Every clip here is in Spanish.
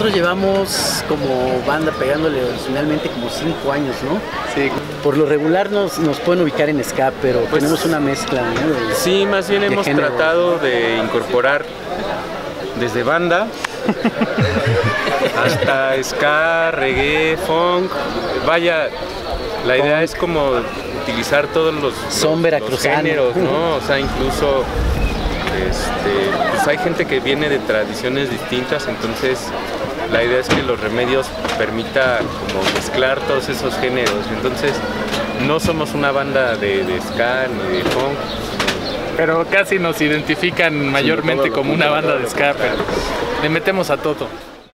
nosotros llevamos como banda pegándole originalmente como 5 años, ¿no? Sí. Por lo regular nos pueden ubicar en ska, pero Pues, tenemos una mezcla, ¿no? Sí, más bien hemos género. tratado de incorporar desde banda hasta ska, reggae, funk. Vaya, la idea es como utilizar todos los veracruzano. géneros, ¿no? O sea, incluso pues hay gente que viene de tradiciones distintas, entonces la idea es que Los Remedios permita como mezclar todos esos géneros. Entonces no somos una banda de ska ni de funk, Pero casi nos identifican mayormente como una banda de ska, pero le metemos a todo.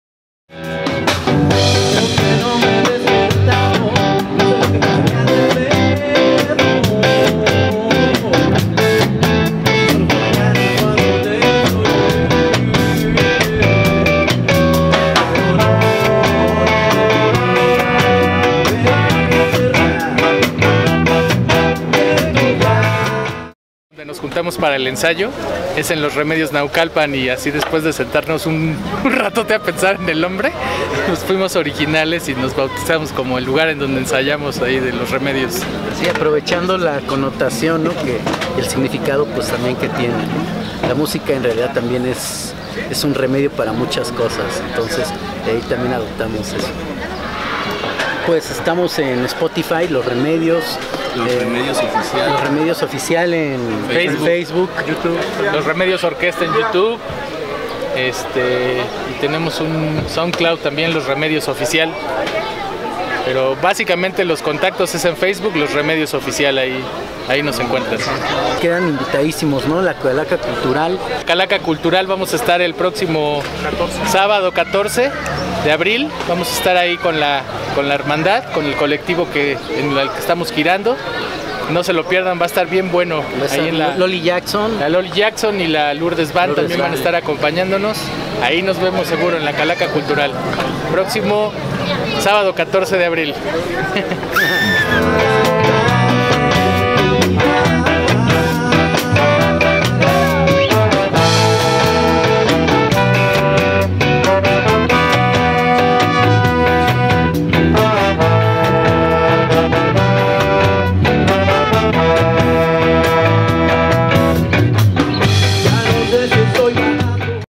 Nos juntamos para el ensayo, es en Los Remedios Naucalpan, y así después de sentarnos un ratote a pensar en el nombre, nos fuimos originales y nos bautizamos como el lugar en donde ensayamos ahí de Los Remedios. Sí, aprovechando la connotación, ¿no? Que el significado pues también que tiene, ¿no? La música en realidad también es un remedio para muchas cosas, entonces de ahí también adoptamos eso. Pues estamos en Spotify, Los Remedios. Los Remedios Oficial. Los Remedios Oficial en Facebook, YouTube, Los Remedios Orquesta en YouTube, y tenemos un SoundCloud también, Los Remedios Oficial. Pero básicamente los contactos es en Facebook, Los Remedios Oficial, ahí nos encuentras. Quedan invitadísimos, ¿no? La Calaca Cultural. Calaca Cultural, vamos a estar el próximo sábado 14 de abril. Vamos a estar ahí con la hermandad, con el colectivo en el que estamos girando. No se lo pierdan, va a estar bien bueno. Ahí en la Loli Jackson. La Loli Jackson y la Lourdes Band también van a estar acompañándonos. Ahí nos vemos seguro en la Calaca Cultural. Próximo sábado 14 de abril.